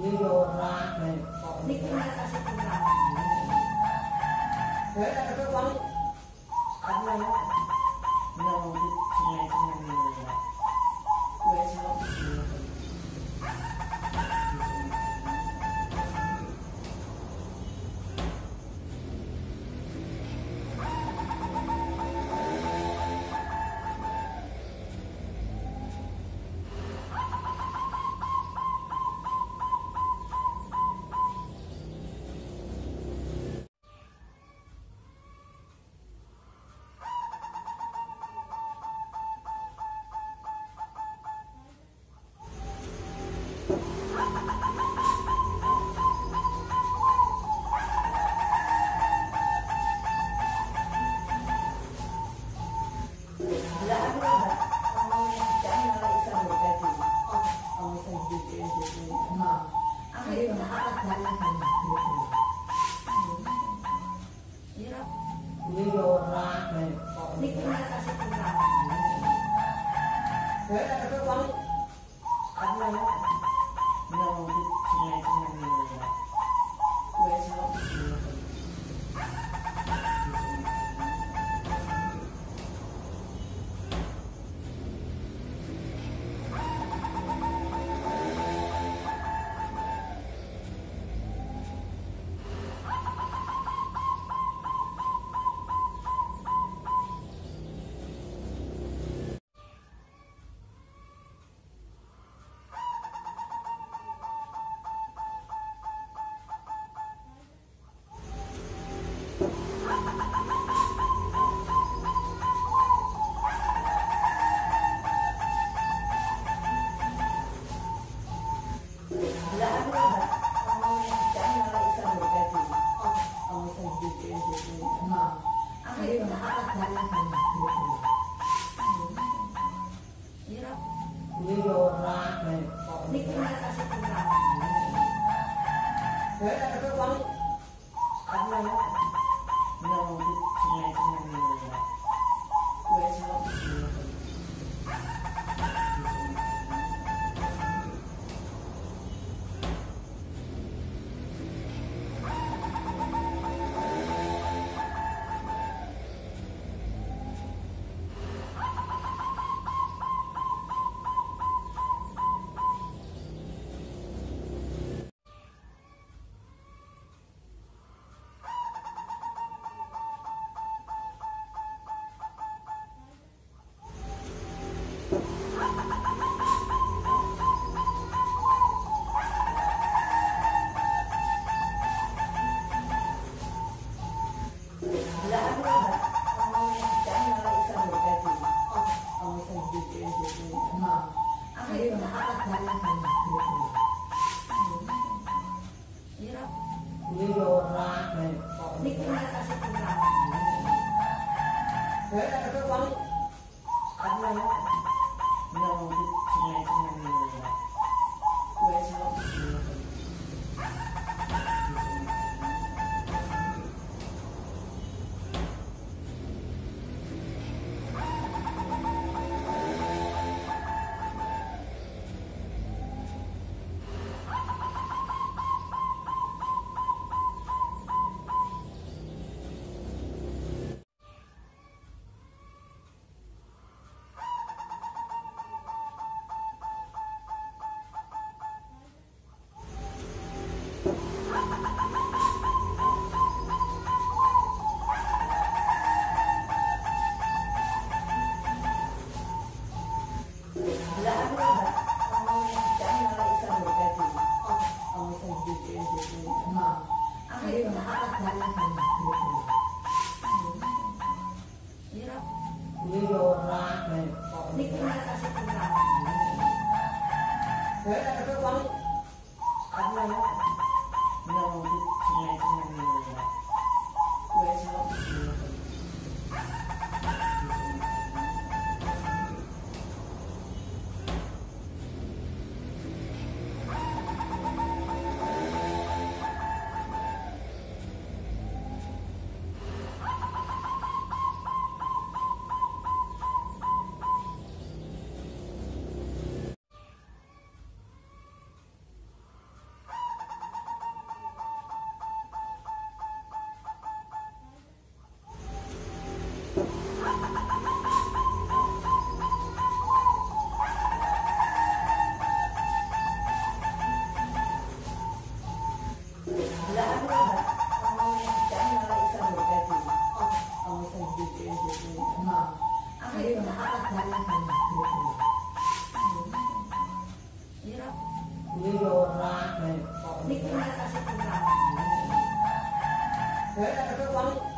Iya ora ben kok niku malah kasih kurang. Ya ada wong karena nang di sungai-sungai ya. Wes kok. Niku malah kasih kurang. Ya ada wong karena nang di sungai-sungai ya. Wes kok. Iya ora ben kok Niku malah kasih kurang. ya ada wong karena nang di sungai-sungai ya. Wes kok. Iya ora ben kok Niku malah kasih kurang. ya ada wong karena nang di sungai-sungai ya. Wes kok. Iya ora ben kok Niku malah kasih kurang. ya ada wong karena nang di sungai-sungai ya. Wes kok. Ini orang nih kok Niki kasih kurang. Đấy là các con